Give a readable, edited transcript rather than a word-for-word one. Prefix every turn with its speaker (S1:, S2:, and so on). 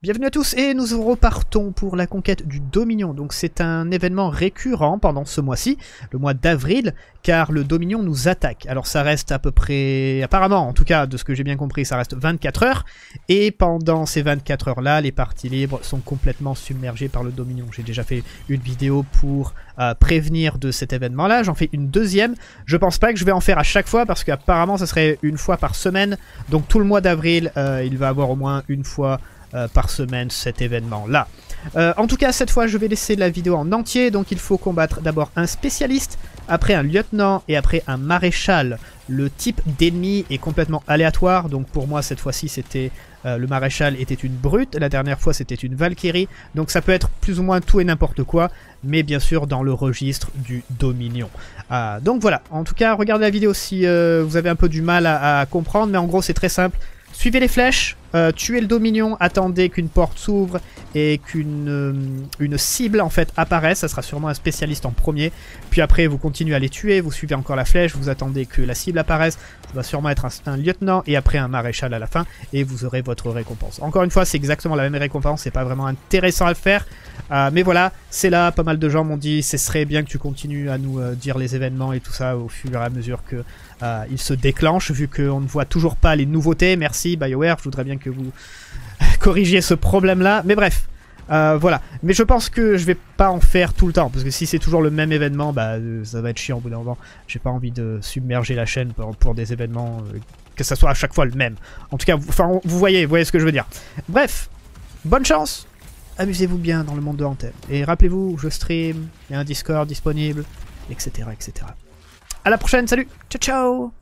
S1: Bienvenue à tous et nous repartons pour la conquête du Dominion. Donc c'est un événement récurrent pendant ce mois-ci, le mois d'avril, car le Dominion nous attaque. Alors ça reste à peu près, apparemment en tout cas de ce que j'ai bien compris, ça reste 24 heures. Et pendant ces 24 heures-là, les parties libres sont complètement submergées par le Dominion. J'ai déjà fait une vidéo pour prévenir de cet événement-là, j'en fais une deuxième. Je pense pas que je vais en faire à chaque fois parce qu'apparemment ça serait une fois par semaine. Donc tout le mois d'avril, il va avoir au moins une fois par semaine cet événement-là. En tout cas, cette fois, je vais laisser la vidéo en entier. Donc, il faut combattre d'abord un spécialiste, après un lieutenant et après un maréchal. Le type d'ennemi est complètement aléatoire. Donc, pour moi, cette fois-ci, c'était le maréchal était une brute. La dernière fois, c'était une Valkyrie. Donc, ça peut être plus ou moins tout et n'importe quoi. Mais bien sûr, dans le registre du Dominion. Donc, voilà. En tout cas, regardez la vidéo si vous avez un peu du mal à comprendre. Mais en gros, c'est très simple. Suivez les flèches, tuez le Dominion, attendez qu'une porte s'ouvre et qu'une cible en fait apparaisse. Ça sera sûrement un spécialiste en premier. Puis après vous continuez à les tuer, vous suivez encore la flèche, vous attendez que la cible apparaisse. Ça va sûrement être un lieutenant et après un maréchal à la fin. Et vous aurez votre récompense. Encore une fois, c'est exactement la même récompense, c'est pas vraiment intéressant à le faire. Mais voilà, c'est là, pas mal de gens m'ont dit ce serait bien que tu continues à nous dire les événements et tout ça au fur et à mesure que ils se déclenchent, vu qu'on ne voit toujours pas les nouveautés. Merci BioWare, je voudrais bien que vous corrigiez ce problème-là. Mais bref, voilà. Mais je pense que je vais pas en faire tout le temps, parce que si c'est toujours le même événement, bah ça va être chiant au bout d'un moment. J'ai pas envie de submerger la chaîne pour des événements, que ça soit à chaque fois le même. En tout cas, vous voyez ce que je veux dire. Bref, bonne chance. Amusez-vous bien dans le monde de Anthem. Et rappelez-vous, je stream, il y a un Discord disponible, etc. etc. À la prochaine, salut, ciao ciao.